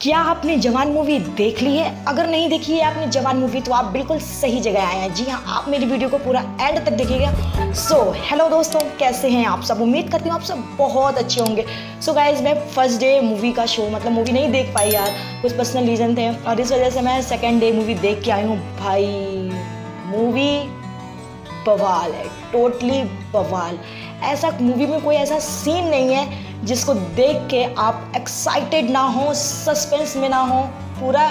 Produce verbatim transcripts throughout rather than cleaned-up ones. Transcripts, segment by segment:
क्या आपने जवान मूवी देख ली है? अगर नहीं देखी है आपने जवान मूवी तो आप बिल्कुल सही जगह आए हैं। जी हाँ, आप मेरी वीडियो को पूरा एंड तक देखिएगा। सो हेलो दोस्तों, कैसे हैं आप सब? उम्मीद करती हूँ आप सब बहुत अच्छे होंगे। सो so गाइज, मैं फर्स्ट डे मूवी का शो मतलब मूवी नहीं देख पाई यार, कुछ पर्सनल रीज़न थे और इस वजह से मैं सेकेंड डे मूवी देख के आई हूँ। भाई मूवी बवाल है, टोटली बवाल। ऐसा मूवी में कोई ऐसा सीन नहीं है जिसको देख के आप एक्साइटेड ना हो, सस्पेंस में ना हो। पूरा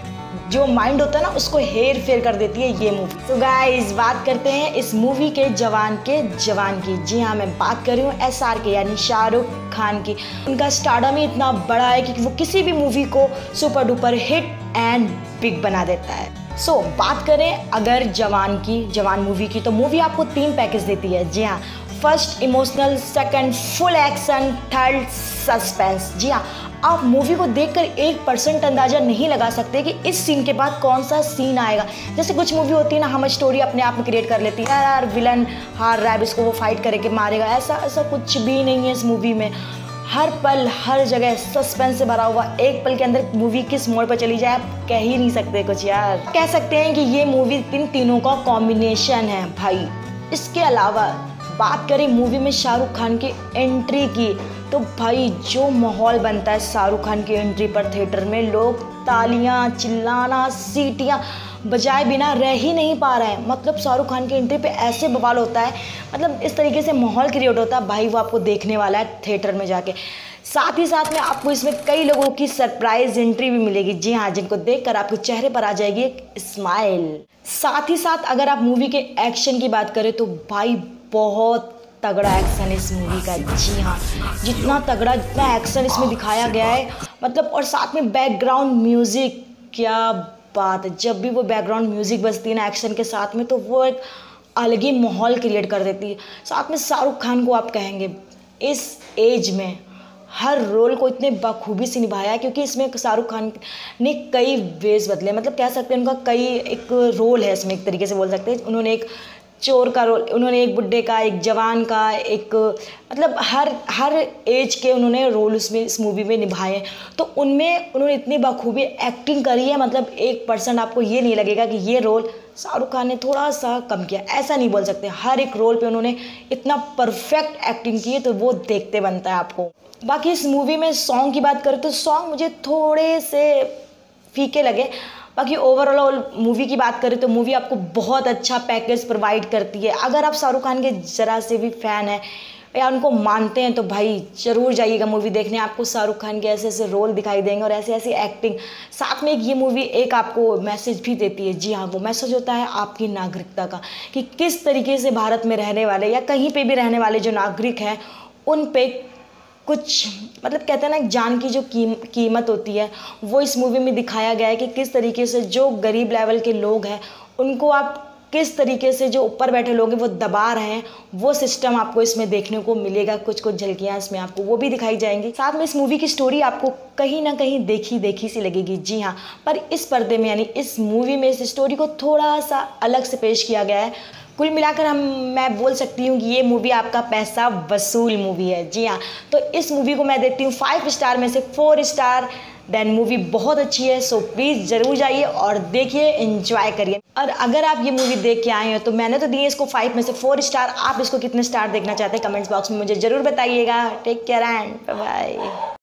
जो माइंड होता है ना उसको हेर फेर कर देती है ये मूवी। तो गाइस, बात करते हैं इस मूवी के जवान के जवान की। जी हाँ, मैं बात कर रही हूँ एस आर के यानी शाहरुख खान की। उनका स्टारडम ही इतना बड़ा है कि वो किसी भी मूवी को super duper hit and big बना देता है। सो so, बात करें अगर जवान की जवान मूवी की, तो मूवी आपको तीन पैकेज देती है। जी हाँ, first emotional, second full action, third suspense. जी हाँ, आप मूवी को देखकर एक परसेंट अंदाज़ा नहीं लगा सकते कि इस सीन के बाद कौन सा सीन आएगा। जैसे कुछ मूवी होती है ना, हम स्टोरी अपने आप में क्रिएट कर लेती है, यार विलन हार रहा है, इसको वो फाइट करके मारेगा। ऐसा ऐसा कुछ भी नहीं है इस मूवी में। हर पल हर जगह सस्पेंस से भरा हुआ, एक पल के अंदर मूवी किस मोड़ पर चली जाए आप कह ही नहीं सकते कुछ यार। कह सकते हैं कि ये मूवी इन तीनों का कॉम्बिनेशन है भाई। इसके अलावा बात करें मूवी में शाहरुख खान की एंट्री की, तो भाई जो माहौल बनता है शाहरुख खान की एंट्री पर थिएटर में, लोग तालियां, चिल्लाना, सीटियां बजाए बिना रह ही नहीं पा रहे हैं। मतलब शाहरुख खान की एंट्री पे ऐसे बवाल होता है, मतलब इस तरीके से माहौल क्रिएट होता है भाई, वो आपको देखने वाला है थिएटर में जाके। साथ ही साथ में आपको इसमें कई लोगों की सरप्राइज एंट्री भी मिलेगी। जी हाँ, जिनको देखकर आपके चेहरे पर आ जाएगी एक स्माइल। साथ ही साथ अगर आप मूवी के एक्शन की बात करें तो भाई बहुत तगड़ा एक्शन है इस मूवी का। जी हाँ, जितना तगड़ा जितना एक्शन इसमें दिखाया गया है, मतलब और साथ में बैकग्राउंड म्यूज़िक, क्या बात है। जब भी वो बैकग्राउंड म्यूज़िक बजती है ना एक्शन के साथ में, तो वो एक अलग ही माहौल क्रिएट कर देती है। साथ में शाहरुख खान को आप कहेंगे इस एज में हर रोल को इतने बखूबी से निभाया है, क्योंकि इसमें शाहरुख खान ने कई वेज बदले, मतलब कह सकते हैं उनका कई एक रोल है इसमें, एक तरीके से बोल सकते हैं। उन्होंने एक चोर का रोल, उन्होंने एक बुड्ढे का, एक जवान का, एक मतलब हर हर एज के उन्होंने रोल उसमें इस मूवी में निभाए। तो उनमें उन्होंने इतनी बखूबी एक्टिंग करी है, मतलब एक परसेंट आपको ये नहीं लगेगा कि ये रोल शाहरुख खान ने थोड़ा सा कम किया, ऐसा नहीं बोल सकते। हर एक रोल पे उन्होंने इतना परफेक्ट एक्टिंग की है, तो वो देखते बनता है आपको। बाकी इस मूवी में सॉन्ग की बात करें तो सॉन्ग मुझे थोड़े से फीके लगे। बाकी ओवरऑल मूवी की बात करें तो मूवी आपको बहुत अच्छा पैकेज प्रोवाइड करती है। अगर आप शाहरुख खान के ज़रा से भी फ़ैन हैं या उनको मानते हैं तो भाई ज़रूर जाइएगा मूवी देखने। आपको शाहरुख खान के ऐसे ऐसे रोल दिखाई देंगे और ऐसे ऐसी एक्टिंग। साथ में ये मूवी एक आपको मैसेज भी देती है। जी हाँ, वो मैसेज होता है आपकी नागरिकता का, कि किस तरीके से भारत में रहने वाले या कहीं पे भी रहने वाले जो नागरिक हैं उन पे कुछ मतलब कहते हैं ना, जान की जो कीम, कीमत होती है, वो इस मूवी में दिखाया गया है कि किस तरीके से जो गरीब लेवल के लोग हैं उनको आप किस तरीके से जो ऊपर बैठे लोग हैं वो दबा रहे हैं, वो सिस्टम आपको इसमें देखने को मिलेगा। कुछ कुछ झलकियाँ इसमें आपको वो भी दिखाई जाएंगी। साथ में इस मूवी की स्टोरी आपको कहीं ना कहीं देखी देखी सी लगेगी। जी हाँ, पर इस पर्दे में यानी इस मूवी में इस स्टोरी को थोड़ा सा अलग से पेश किया गया है। कुल मिलाकर हम मैं बोल सकती हूँ कि ये मूवी आपका पैसा वसूल मूवी है। जी हाँ, तो इस मूवी को मैं देती हूँ फाइव स्टार में से फोर स्टार। देन मूवी बहुत अच्छी है, सो प्लीज़ ज़रूर जाइए और देखिए, एंजॉय करिए। और अगर आप ये मूवी देख के आए हो तो मैंने तो दिए इसको फाइव में से फोर स्टार। आप इसको कितने स्टार देखना चाहते हैं कमेंट्स बॉक्स में मुझे ज़रूर बताइएगा। Take care and bye bye.